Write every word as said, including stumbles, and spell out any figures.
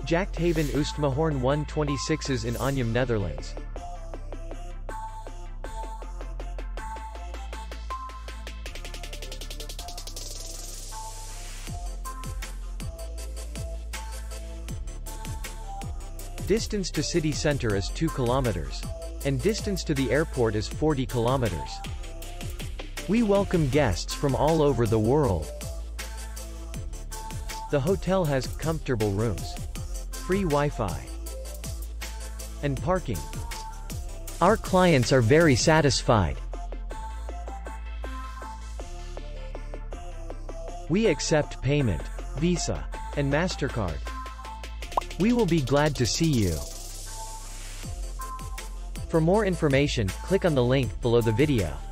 Jachthaven Oostmahorn one twenty-six in Anjum, Netherlands. Distance to city center is two kilometers. And distance to the airport is forty kilometers. We welcome guests from all over the world. The hotel has comfortable rooms, free Wi-Fi, and parking. Our clients are very satisfied. We accept payment, Visa, and MasterCard. We will be glad to see you. For more information, click on the link below the video.